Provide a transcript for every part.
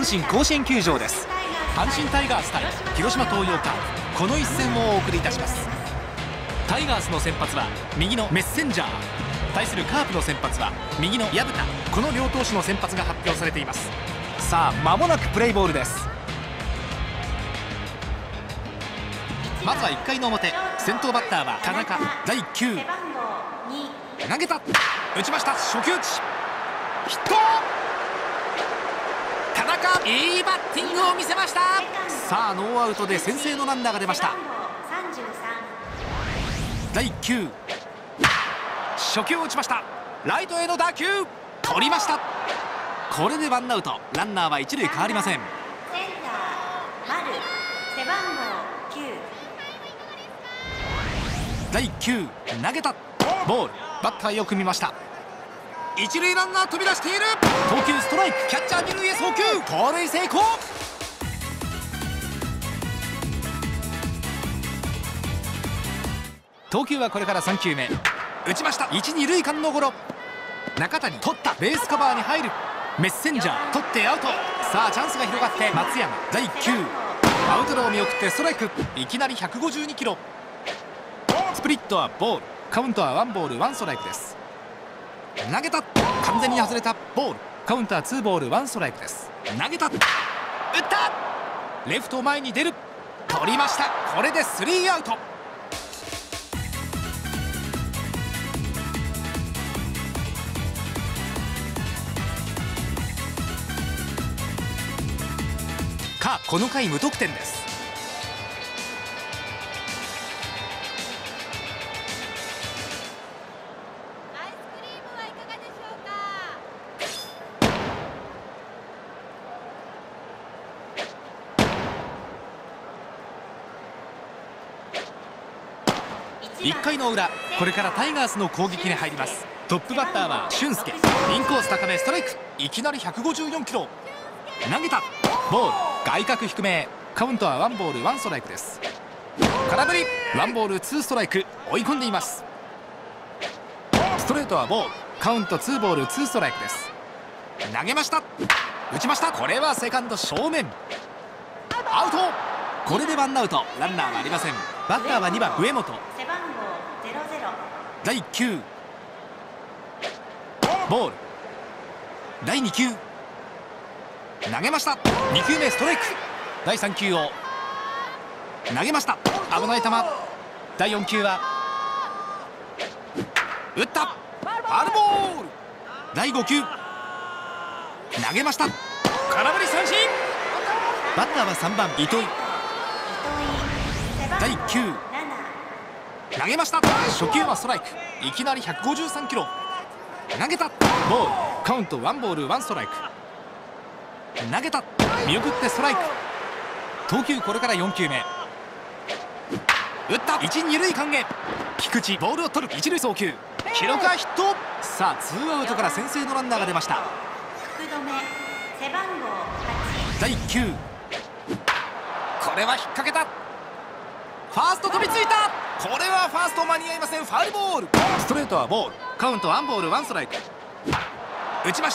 神甲子園球場です。阪神タイガース対広島東洋カープ、この一戦をお送りいたします。タイガースの先発は右のメッセンジャー、対するカープの先発は右の薮田、この両投手の先発が発表されています。さあ間もなくプレイボールです。まずは1回の表、先頭バッターは田中、第1球投げた、打ちました、初球打ちヒット、田中いいバッティングを見せました。さあノーアウトで先制のランナーが出ました。第1球初球を打ちました、ライトへの打球取りました。これでワンアウト、ランナーは一塁変わりません。 センター丸背番号9。 第1球投げた、ボール、バッターよく見ました。一塁ランナー飛び出している、投球ストライク、キャッチャー二塁へ送球、盗塁成功。投球はこれから3球目、打ちました、一二塁間のゴロ、中谷取った、ベースカバーに入る、メッセンジャー取ってアウト。さあチャンスが広がって松山、第1球アウトローを見送ってストライク、いきなり152キロ、スプリットはボール、カウントはワンボールワンストライクです。投げた、完全に外れた、ボール、カウントはツーボールワンストライクです。投げた、打った、レフト前に出る、取りました。これでスリーアウト。この回無得点です。 アイスクリームはいかがでしょうか。 1回の裏、これからタイガースの攻撃に入ります。トップバッターは俊介、インコース高めストライク、いきなり154キロ、投げた、ボール、外角低め、カウントはワンボールワンストライクです。空振り、ワンボールツーストライク、追い込んでいます。ストレートはボール、カウントツーボールツーストライクです。投げました、打ちました、これはセカンド正面、アウト。これでワンアウト、ランナーはありません。バッターは2番上本、 背番号00。 第1球ボール、第2球投げました、2球目ストライク、第3球を投げました、危ない球、第4球は打った、ファウルボール、第5球投げました、空振り三振。バッターは3番糸井、第1球投げました、初球はストライク、いきなり153キロ、投げた、ボール、カウントワンボールワンストライク、投げた、見送ってストライク、投球これから4球目、打った、一二塁間へ、菊池ボールを取る、一塁送球、記録はヒット。さあツーアウトから先制のランナーが出ました。 福留背番号8。 第1球これは引っ掛けた、ファースト飛びついた、これはファースト間に合いません、ファウルボール、ストレートはボール、カウントワンボールワンストライク、打ちました、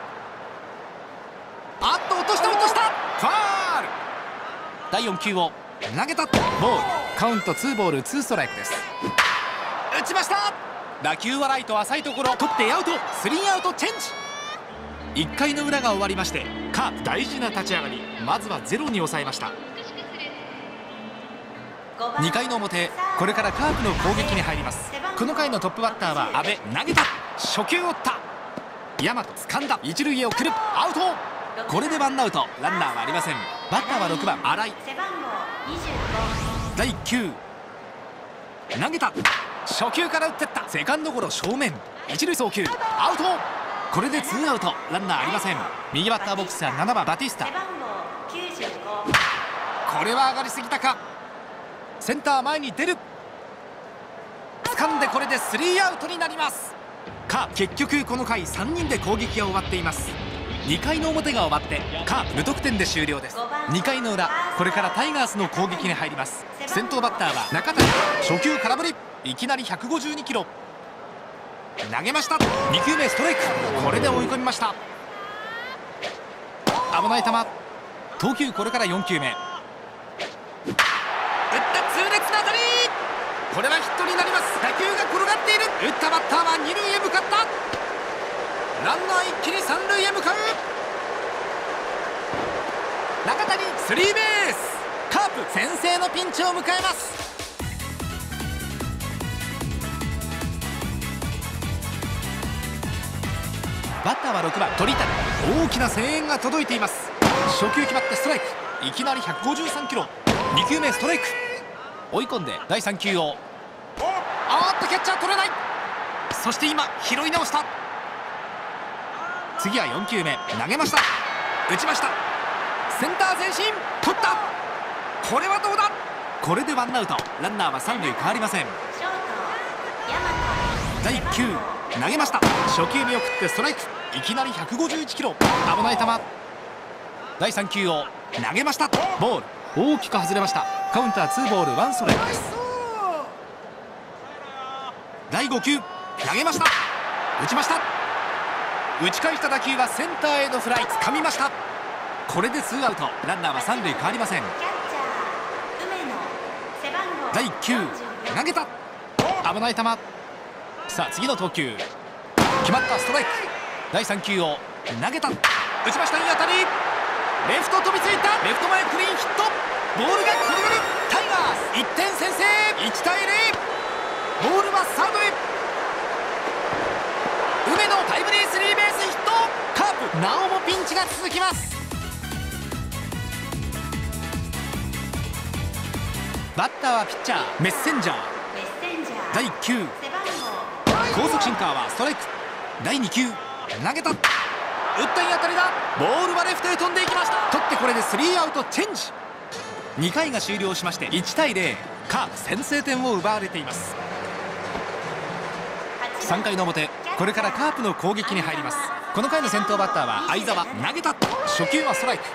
あっと落とした、ファウル、第4球を投げた、ボール、カウントツーボールツーストライクです。打ちました、打球はライト浅いところ、取ってアウト、スリーアウトチェンジ。1回の裏が終わりまして、カープ大事な立ち上がり、まずはゼロに抑えました。2回の表、これからカープの攻撃に入ります。この回のトップバッターは阿部、投げた、初球を打った、大和掴んだ、一塁へ送る、アウト。これでワンアウト、ランナーはありません。バッターは6番新井、 背番号25。 第1球投げた、初球から打ってった、セカンドゴロ正面、一塁送球アウト。これでツーアウト、ランナーありません。右バッターボックスは7番バティスタ、 背番号95。 これは上がりすぎたか、センター前に出る、掴んでこれでスリーアウトになりますか。結局この回3人で攻撃が終わっています。2回の表が終わってカープ無得点で終了です。2回の裏、これからタイガースの攻撃に入ります。先頭バッターは中谷、初球空振り、いきなり152キロ、投げました、2球目ストライク、これで追い込みました。 危ない球。投球これから4球目。打った痛烈な当たり。これはヒットになります。打球が転がっている。打ったバッターは2塁へ向かった。ランナー一気に3塁へ向かう。中谷スリーベース。カープ先制のピンチを迎えます。バッターは6番鳥谷。大きな声援が届いています。初球決まってストライク。いきなり153キロ。2球目ストライク。追い込んで第3球をキャッチャー取れない。そして今拾い直した。次は4球目投げました。打ちました。センター前進。取った。これはどうだ。これでワンアウト。ランナーは3塁変わりません。第1球投げました。初球見送ってストライク。いきなり151キロ。危ない球。第3球を投げました。ボール。大きく外れました。カウンター2ボール1ストライクです。第5球投げました。打ちました。打ち返した打球はセンターへのフライ。掴みました。これで2アウト。ランナーは3塁変わりません。第1球投げた。危ない球。さあ次の投球決まった。ストライク。第3球を投げた。打ちました。いい当たり。レフト飛びついた。レフト前クリーンヒット。ボールが転がる。タイガース1点先制。1対0。ボールはサードへ。梅野タイムリースリーベースヒット。カープなおもピンチが続きます。バッターはピッチャーメッセンジャー。第1球高速シンカーはストライク。第2球投げた。打ったいい当たりだ。ボールはレフトへ飛んでいきました。取ってこれで3アウトチェンジ。2回が終了しまして1対0。カープ先制点を奪われています。3回の表これからカープの攻撃に入ります。この回の先頭バッターは相澤。投げた。初球はストライク。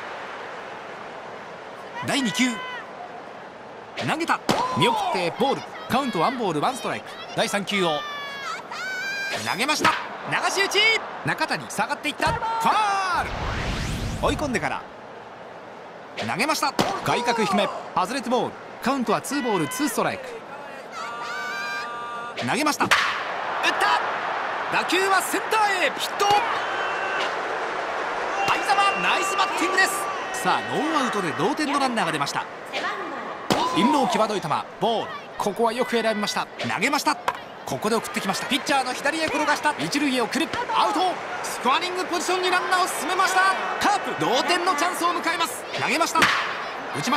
第2球投げた。見送ってボール。カウント1ボール1ストライク。第3球を投げました。流し打ち。中谷下がっていった。ファール。追い込んでから投げました。外角低め外れてボール。カウントは2ボール2ストライク。投げました。打った。打球はセンターへヒット。相澤ナイスバッティングです。さあノーアウトで同点のランナーが出ました。インロー際どい球ボール。ここはよく選びました。投げました。ここで送ってきました。ピッチャーの左へ転がした。一塁へ送る。アウト。スコアリングポジションにランナーを進めました。カープ同点のチャンスを迎えます。投げました。打ちました。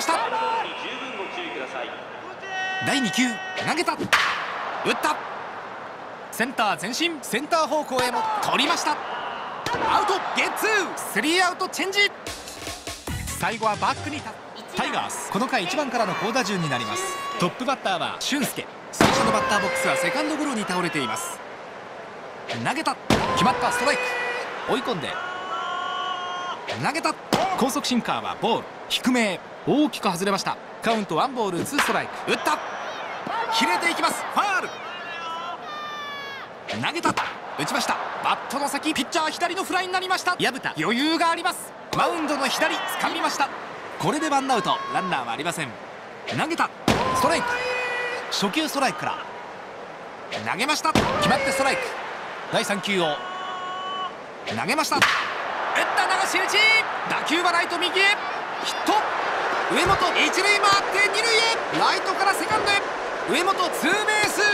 第2球投げた。打った。センター前進。センター方向へも取りました。アウト。ゲッツー。3アウトチェンジ。最後はバックに立ったタイガース。この回1番からの好打順になります。トップバッターは俊介。最初のバッターボックスはセカンドゴロに倒れています。投げた。決まった。ストライク。追い込んで投げた。高速シンカーはボール。低めへ大きく外れました。カウント1ボール2ストライク。打った。切れていきます。ファール。投げた。打ちました。バットの先。ピッチャー左のフライになりました。薮田余裕があります。マウンドの左掴みました。これでワンアウト。ランナーはありません。投げた。ストライク。初球ストライクから投げました。決まってストライク。第3球を投げました。打った流し打ち。打球はライト右へヒット。上本一塁回って二塁へ。ライトからセカンドへ。上本ツーベース。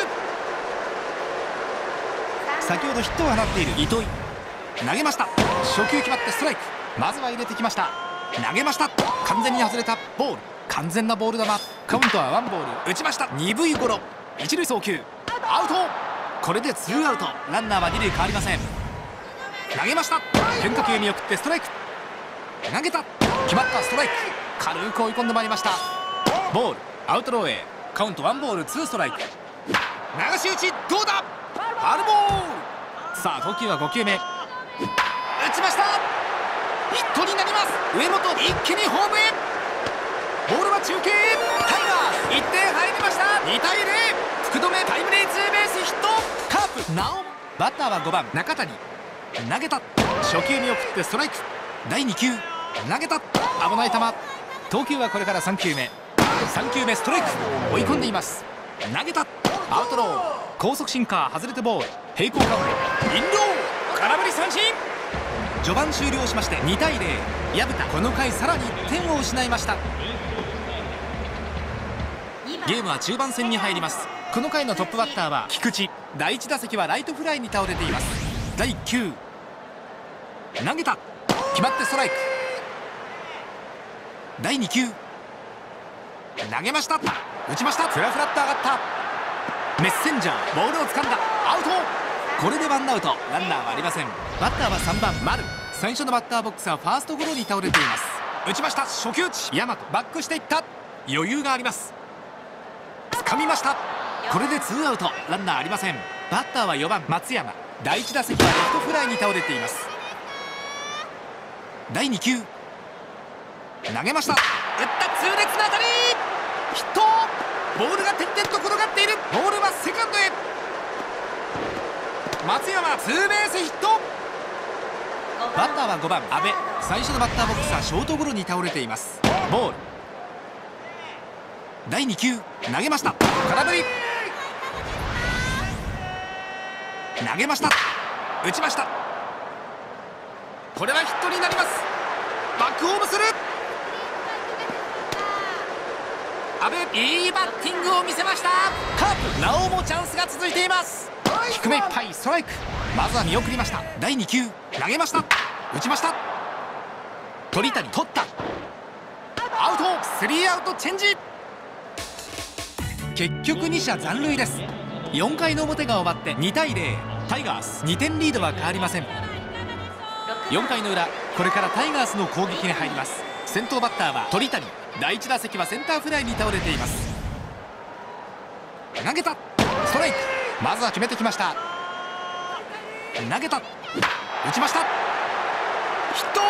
先ほどヒットを放っている糸井。投げました。初球決まってストライク。まずは入れてきました。投げました。完全に外れたボール。完全なボール球。カウントは1ボール。打ちました。鈍いゴロ。一塁送球アウト。これで2アウト。ランナーは2塁変わりません。投げました。変化球見送ってストライク。投げた。決まった。ストライク。軽く追い込んでまいりました。ボール。アウトローへ。カウント1ボール2ストライク。流し打ちどうだ。ファウルボール。さあ投球は5球目。打ちました。ヒットになります。上本一気にホームへ。ボールは中継。タイガース1点入りました。2対0。福留タイムリーツーベースヒット。カープなお。バッターは5番中谷。投げた。初球見送ってストライク。第2球投げた、危ない球。投球はこれから3球目。3球目ストライク、追い込んでいます。投げた、アウトロー。高速シンカー外れてボール。平行カウント、インロー、空振り三振。序盤終了しまして2対0。薮田この回さらに1点を失いました。ゲームは中盤戦に入ります。この回のトップバッターは菊池。第1打席はライトフライに倒れています。第1球投げた、決まってストライク。第2球投げました、打ちました。フラフラっと上がった。メッセンジャーボールを掴んだ、アウト。これでワンアウト、ランナーはありません。バッターは3番丸。最初のバッターボックスはファーストゴロに倒れています。打ちました、初球打ち。大和バックしていった、余裕があります。掴みました。これでツーアウト、ランナーありません。バッターは4番松山。第1打席はレフトフライに倒れています。第2球投げました、打った、痛烈な当たり、ヒット。ボールが点々と転がっている。ボールはセカンドへ。松山ツーベースヒット。バッターは5番阿部。最初のバッターボックスはショートゴロに倒れています。ボール。第2球投げました、空振り。投げました、打ちました。これはヒットになります。バックホームする。阿部、いいバッティングを見せました。カープなおもチャンスが続いています。低めいっぱいストライク。まずは見送りました。第2球投げました、打ちました。鳥谷取った、アウト。スリーアウトチェンジ。結局2者残塁です。4回の表が終わって2対0。タイガース2点リードは変わりません。4回の裏、これからタイガースの攻撃に入ります。先頭バッターは鳥谷。第1打席はセンターフライに倒れています。投げた、ストライク。まずは決めてきました。投げた、打ちました、ヒット。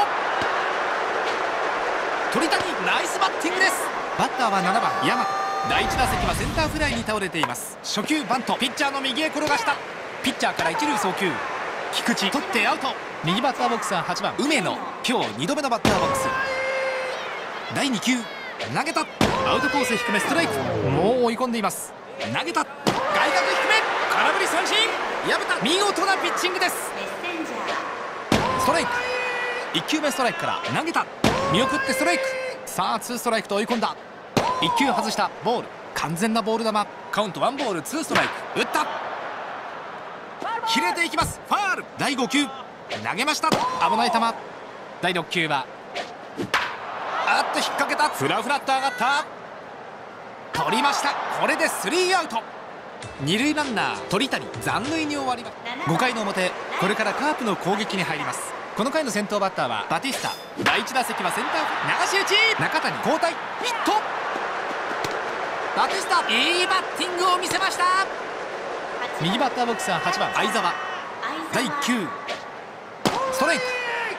鳥谷ナイスバッティングです。バッターは7番大和。第1打席はセンターフライに倒れています。初球バント、ピッチャーの右へ転がした。ピッチャーから一塁送球。菊池取ってアウト。右バッターボックスは8番梅野。今日2度目のバッターボックス。第2球投げた、アウトコース低めストライク。もう追い込んでいます。投げた、外角低め、空振り三振。薮田見事なピッチングです。ストライク。1球目ストライクから投げた、見送ってストライク。さあツーストライクと追い込んだ。1球外したボール、完全なボール球。カウントワンボールツーストライク。打った、切れていきます、ファール。第5球投げました、危ない球。第6球はあっと引っ掛けた、フラフラっと上がった、取りました。これでスリーアウト。二塁ランナー鳥谷残塁に終わります。5回の表、これからカープの攻撃に入ります。この回の先頭バッターはバティスタ。第1打席はセンター流し打ち、中谷交代、ヒット。バティスタいいバッティングを見せました。右バッターボックスは8番相澤。第1球ストライク。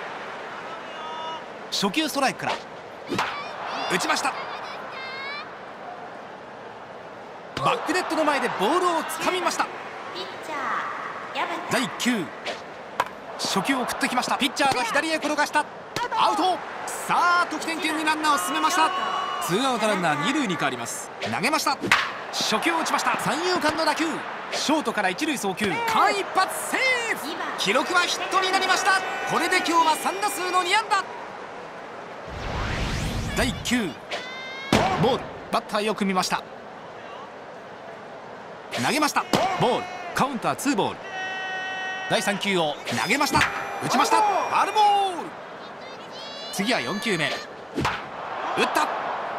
初球ストライクから打ちました。バックネットの前でボールをつかみました。第1球初球を送ってきました。ピッチャーが左へ転がした、アウト。さあ得点圏にランナーを進めました。ツーアウトランナー2塁に変わります。投げました、初球を打ちました。三遊間の打球、ショートから一塁送球、間一髪セーフ。記録はヒットになりました。これで今日は3打数の2安打。第1球ボール、バッターよく見ました。投げました、ボール、カウントはツーボール。第3球を投げました、打ちました、ファウルボール。次は4球目、打った、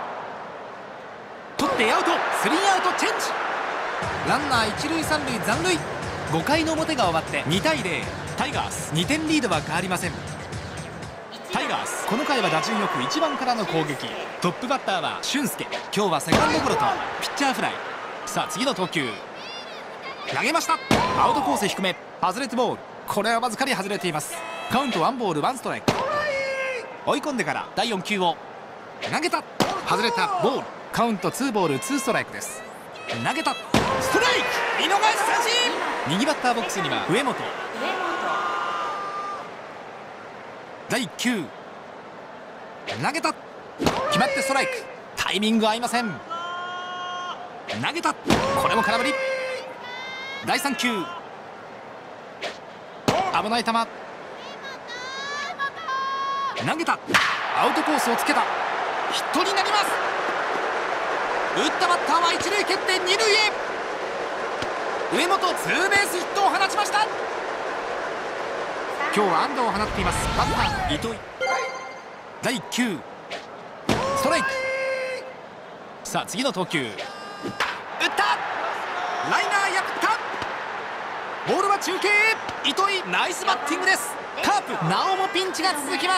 取ってアウト、スリーアウトチェンジ。ランナー一塁三塁残塁。5回の表が終わって2対0。タイガース2点リードは変わりません。タイガースこの回は打順よく1番からの攻撃。トップバッターは俊介。今日はセカンドゴロとピッチャーフライ。さあ次の投球、投げました、アウトコース低め、外れてボール。これはわずかに外れています。カウントワンボールワンストライク。追い込んでから第4球を投げた、外れたボール。カウントツーボールツーストライクです。投げた、ストライク、見逃し三振。右バッターボックスには上本。第1球投げた、決まってストライク。タイミング合いません。投げた、これも空振り。第3球、危ない球。投げた、アウトコースをつけた。ヒットになります。打ったバッターは一塁蹴って二塁へ。上本ツーベースヒットを放ちました。今日は安打を放っていますバッター糸井。第1球、ストライク。さあ次の投球、打った、ライナー破った。ボールは中継へ。糸井ナイスバッティングです。カープなおもピンチが続きます。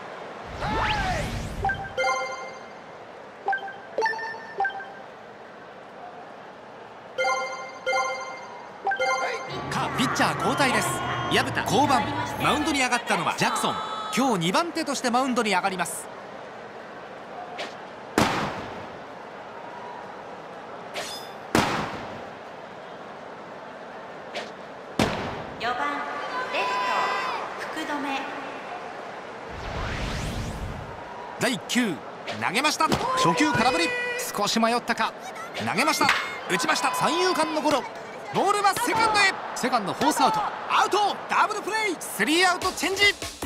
ピッチャー交代です。薮田降板。マウンドに上がったのはジャクソン。今日2番手としてマウンドに上がります。 4番レフト福留。 第1球、投げました。初球空振り。少し迷ったか。投げました、打ちました。三遊間のゴロ。ボールはセカンドへ。セカンドフォースアウト。アウト、ダブルプレー。スリーアウトチェンジ。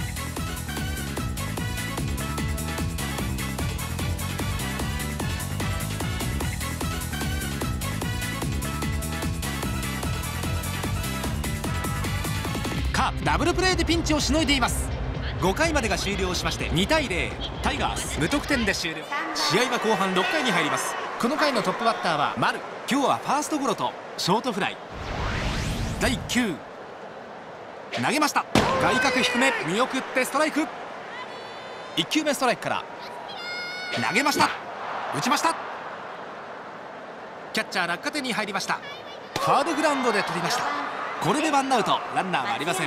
カープダブルプレーでピンチをしのいでいます。5回までが終了しまして2対0、タイガース無得点で終了。試合は後半6回に入ります。この回のトップバッターは丸。今日はファーストゴロとショートフライ。第1球、投げました。外角低め、見送ってストライク。1球目ストライクから投げました、打ちました。キャッチャー落下点に入りました。ファードグラウンドで取りました。これでワンアウト、ランナーはありません。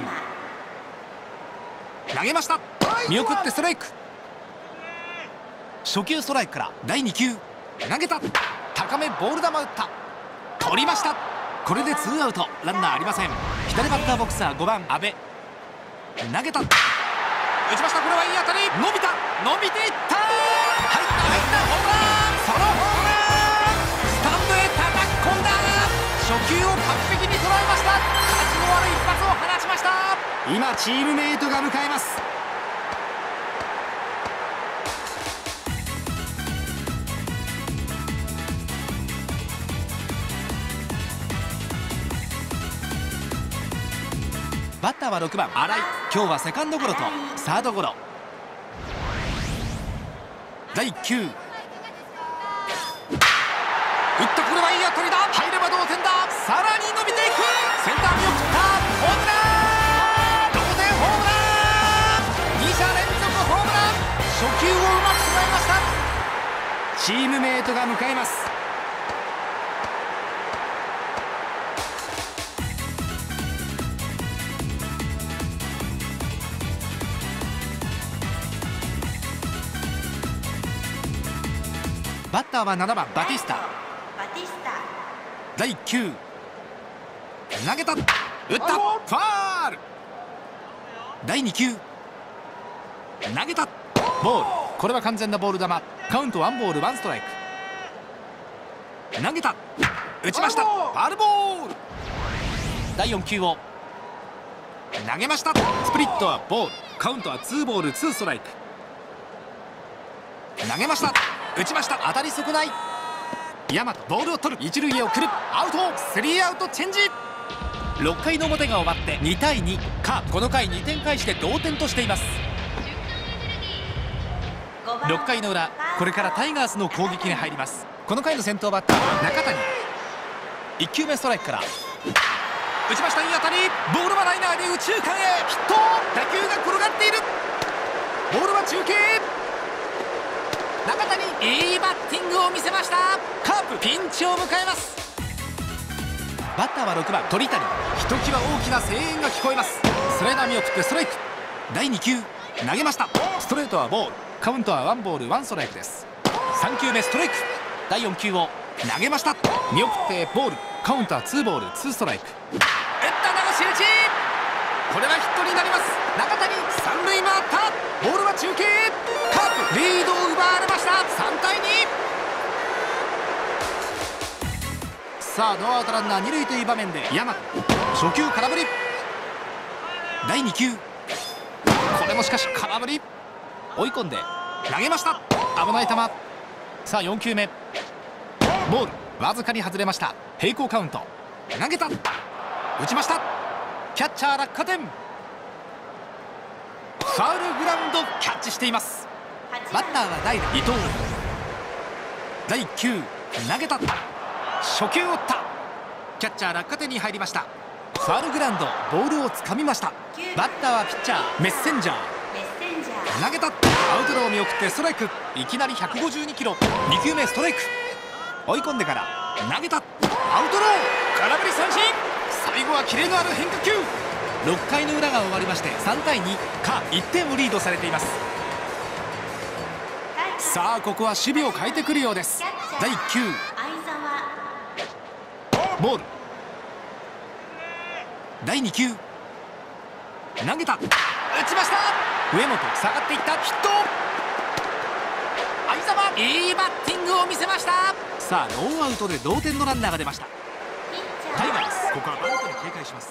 投げました、見送ってストライク。初球ストライクから第2球、投げた、高めボール球打った、取りました。これでツーアウト、ランナーありません。左バッターボックスは5番阿部。投げた、打ちました。これはいい当たり。伸びた、伸びていった、入った入った、ホームラン。そのホームラン、スタンドへ叩き込んだ。初球を完璧に捉えました。価値のある一発を放ちました。今チームメイトが迎えます。バッターは6番新井。今日はセカンドゴロとサードゴロ。第1球、打った、これはいい当たりだ。入れば同点だ。さらに伸びていく。センター見送った、ホームラン。同点ホームラン。2者連続ホームラン。初球をうまく捉えました。チームメイトが迎えます。バッターは7番バティスタ。第1球、投げた、打った、ファール。第2球、投げた、ボール。これは完全なボール球。カウントワンボールワンストライク。投げた、打ちました、ファウルボール。第4球を投げました。スプリットはボール。カウントはツーボールツーストライク。投げました、打ちました。当たり損ない。大和ボールを取る、一塁へ送る、アウト、スリーアウトチェンジ。6回の表が終わって2対2。カープこの回2点返して同点としています。6回の裏、これからタイガースの攻撃に入ります。この回の先頭バッターは中谷。1球目ストライクから打ちました。いい当たり。ボールはライナーで右中間へヒット。打球が転がっている。ボールは中継。中谷、いいバッティングを見せました。カープピンチを迎えます。バッターは6番鳥谷。ひときわ大きな声援が聞こえます。スライダー見送ってストライク。第2球、投げました。ストレートはボール。カウントはワンボールワンストライクです。3球目ストライク。第4球を投げました。見送ってボール。カウントはツーボールツーストライク。打った、流し打ち。これはヒットになります。中谷三塁回った。ボールは中継へ。カープリードを奪われました。3対2。さあノーアウトランナー2塁という場面で大和、初球空振り。第2球、これもしかし空振り。追い込んで投げました。危ない球。さあ4球目、ボールわずかに外れました。平行カウント。投げた、打ちました。キャッチャー落下点。ファウルグラウンド、キャッチしています。バッターは代打伊藤。第1球投げた、初球を打った。キャッチャー落下点に入りました。ファウルグラウンド、ボールをつかみました。バッターはピッチャーメッセンジャー。投げた、アウトローを見送ってストライク。いきなり152キロ。2球目ストライク。追い込んでから投げた、アウトロー、空振り三振。最後はキレのある変化球。6回の裏が終わりまして3対2、か1点をリードされています。さあここは守備を変えてくるようです。第1球、ボール。第2球投げた、打ちました。上本下がっていった、ヒット。相澤、いいバッティングを見せました。さあノーアウトで同点のランナーが出ました。タイガース、ここはバントに警戒します。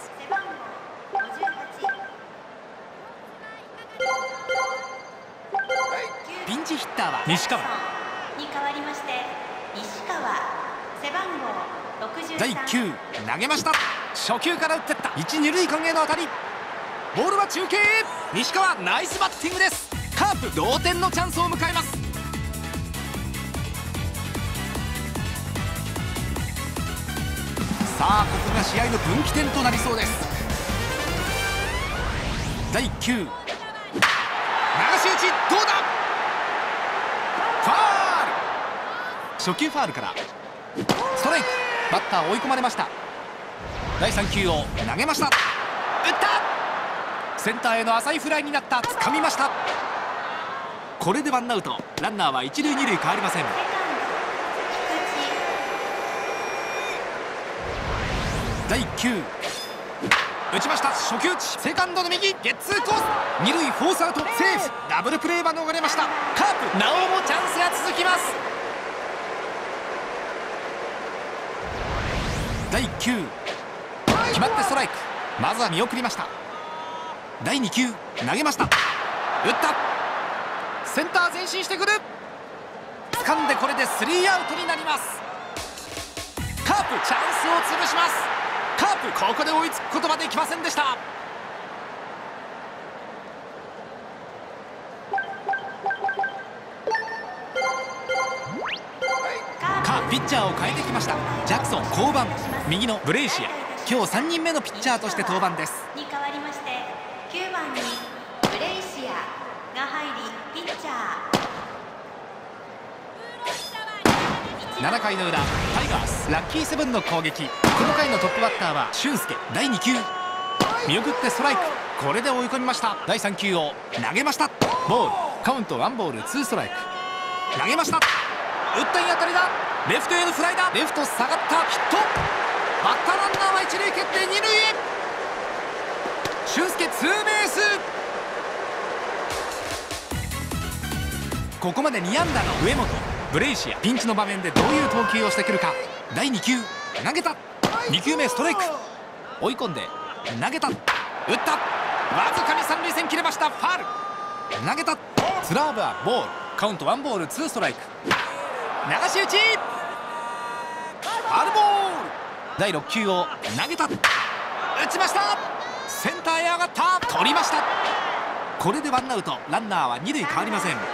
ピンチヒッターは西川に代わりまして西川、背番号63。 第1球投げました。初球から打っていった。1、2塁間への当たり。ボールは中継へ。西川ナイスバッティングです。カープ同点のチャンスを迎えます。さあここが試合の分岐点となりそうです。第1球流し打ち、どうだ。ファール。初球ファールからストライク。バッター追い込まれました。第3球を投げました。打った。センターへの浅いフライになった。掴みました。これでワンアウト。ランナーは1塁2塁変わりません。第1球打ちました。初球打ち、セカンドの右ゲッツーコース。2塁フォースアウト、セーフ。ダブルプレーは逃れました。カープなおもチャンスが続きます。第1球決まってストライク。まずは見送りました。第2球投げました。打った。センター前進してくる。掴んでこれでスリーアウトになります。カープチャンスを潰します。カープここで追いつくことはできませんでした。カープピッチャーを変えてきました。ジャクソン降板。右のブレイシア、今日3人目のピッチャーとして登板です。 に代わりまして9番にブレイシアが入りピッチャー。 7回の裏、タイガースラッキーセブンの攻撃。この回のトップバッターは俊介。第2球見送ってストライク。これで追い込みました。第3球を投げました。ボール。カウント1ボール2ストライク。投げました。打ったいい当たりだ。レフトへのフライだ。レフト下がった、ヒット。バッターランナーは1塁蹴って2塁へ。俊介ツーベース。ここまで2安打の上本。ブレイシアピンチの場面でどういう投球をしてくるか。第2球投げた。2球目ストライク。追い込んで投げた。打った。わずかに三塁線切れました。ファール。投げた。スラーブはボール。カウント1ボール2ストライク。流し打ち。ファウルボール。第6球を投げた。打ちました。センターへ上がった。取りました。これでワンアウト。ランナーは2塁変わりません。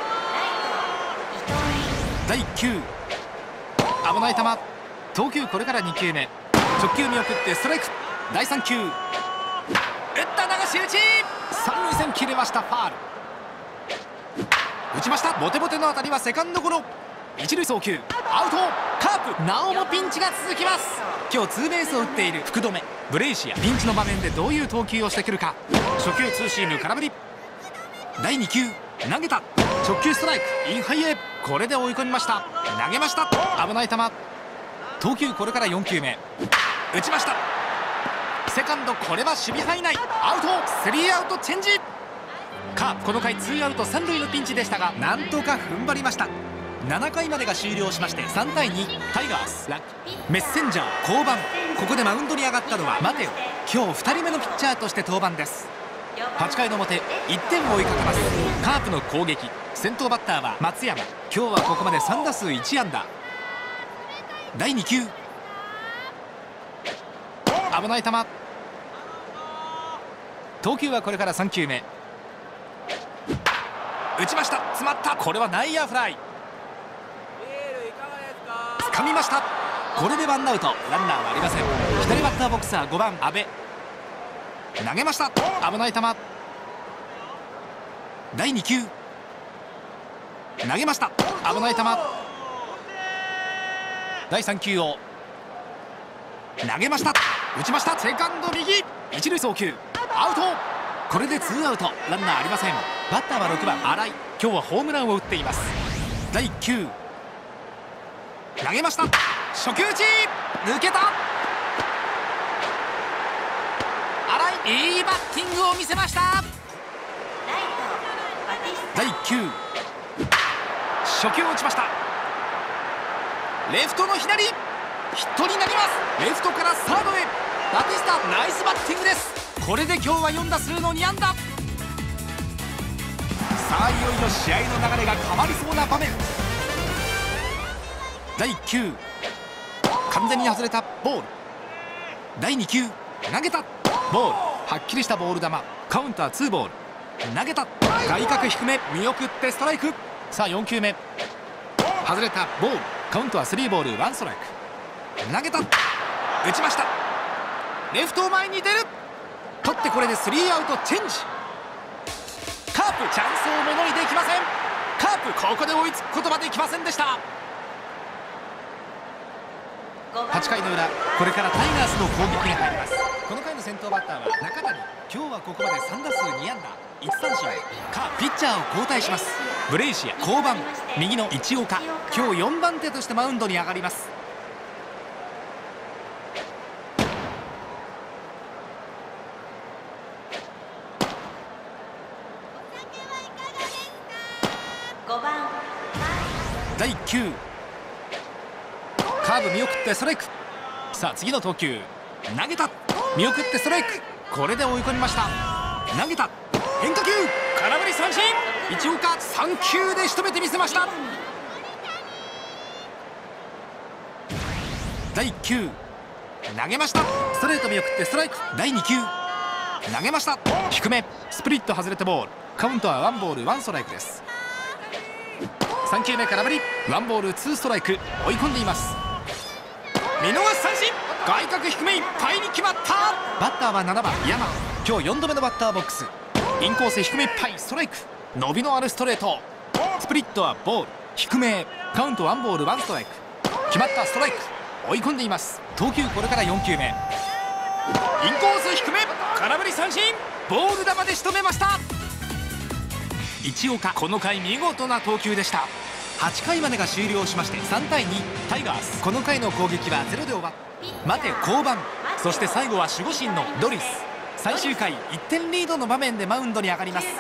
第1球危ない球。投球これから2球目。直球見送ってストライク。第3球打った流し打ち。三塁線切れました。ファール。打ちました。ボテボテの当たりはセカンドゴロ。一塁送球アウト。カープなおもピンチが続きます。今日ツーベースを打っている福留。ブレイシアピンチの場面でどういう投球をしてくるか。初球ツーシーム空振り。第2球投げた。直球ストライク。インハイへ。これで追い込みました。投げました。危ない球。投球これから4球目。打ちました。セカンドこれは守備範囲内。アウト。スリーアウトチェンジ。 カープこの回ツーアウト3塁のピンチでしたが、なんとか踏ん張りました。7回までが終了しまして3対2、タイガース。メッセンジャー降板。ここでマウンドに上がったのはマテオ。今日2人目のピッチャーとして登板です。8回の表、1点を追いかけます。カープの攻撃、先頭バッターは松山。今日はここまで3打数1安打。第2球、危ない球。投球はこれから3球目。打ちました。詰まった。これは内野フライ。掴みました。これでワンアウト、ランナーはありません。左バッターボックスは5番阿部。投げました。危ない球。第2球、投げました。危ない球。第3球を投げました。打ちました。セカンド右、一塁送球、アウト。これでツーアウト、ランナーありません。バッターは6番新井。今日はホームランを打っています。第1球、投げました。初球打ち、抜けた。新井、いいバッティングを見せました。第1球、初球を打ちました。レフトの左、ヒットになります。レフトからサードへ、バティスタ、ナイスバッティングです。これで今日は4打数の2安打。さあいよいよ試合の流れが変わりそうな場面。第1球、完全に外れたボール。第2球、投げたボール。はっきりしたボール球。カウンター2ボール。投げた外角低め、見送ってストライク。さあ4球目、外れたボール。カウントは3ボール1ストライク。投げた、打ちました。レフト前に出る。取ってこれで3アウトチェンジ。カープチャンスをものにできません。カープここで追いつくことはできませんでした。8回の裏、これからタイガースの攻撃に入ります。この回の先頭バッターは中谷。今日はここまで3打数2安打1三振。カープピッチャーを交代します。ブレイシア降板。右の市岡、今日4番手としてマウンドに上がります。第1球、カーブ見送ってストライク。さあ次の投球、投げた、見送ってストライク。これで追い込みました。投げた、変化球、空振り三振。市岡3球で仕留めてみせました。第1球、投げました。ストレート見送ってストライク。第2球、投げました。低め、スプリット外れてボール。カウントは1ボール1ストライクです。3球目空振り、1ボール2ストライク。追い込んでいます。見逃し三振。外角低めいっぱいに決まった。バッターは7番山。今日4度目のバッターボックス。インコース低めいっぱい、ストライク。伸びのあるストレート。スプリットはボール、低め。カウント1ボール1ストライク。決まった、ストライク。追い込んでいます。投球これから4球目。インコース低め、空振り三振。ボール球で仕留めました。市岡、この回見事な投球でした。8回までが終了しまして3対2、タイガース。この回の攻撃は0で終わって待て降板。そして最後は守護神のドリス。最終回1点リードの場面でマウンドに上がります。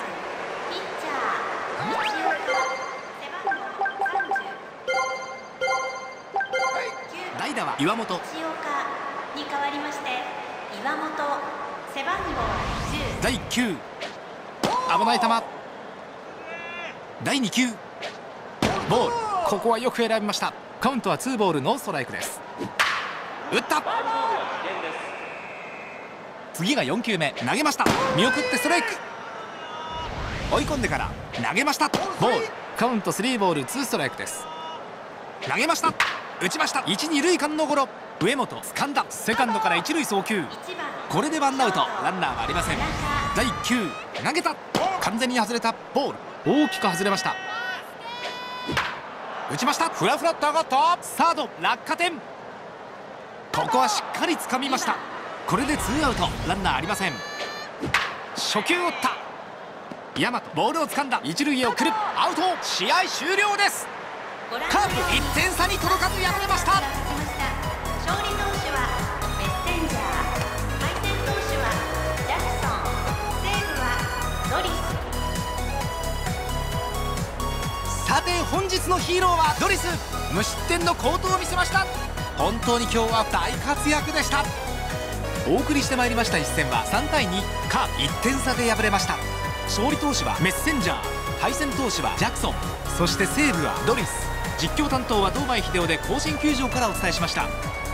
代打は岩本。 に代わりまして岩本、背番号10。 第1球、危ない球。第2球、ボール。ここはよく選びました。カウントは2ボールノーストライクです。打った。次が4球目、投げました。見送ってストライク。追い込んでから投げました。ボール。カウント3ボール2ストライクです。投げました。打ちました。1、2塁間のゴロ。上本掴んだ。セカンドから1塁送球。これでワンアウト、ランナーはありません。第1球、投げた。完全に外れたボール。大きく外れました。打ちました。ふらふらっと上がった。サード落下点。ここはしっかり掴みました。これでツーアウト、ランナーありません。初球打った。大和、ボールを掴んだ。一塁へ送る。アウト。試合終了です。カープ1点差に届かず敗れました。 勝利投手はメッセンジャー、敗戦投手はジャクソン、セーブはドリス。 さて本日のヒーローはドリス。無失点の好投を見せました。本当に今日は大活躍でした。お送りしてまいりました一戦は3対2か1点差で敗れました。勝利投手はメッセンジャー、敗戦投手はジャクソン、そして西武はドリス。実況担当は堂前秀夫で甲子園球場からお伝えしました。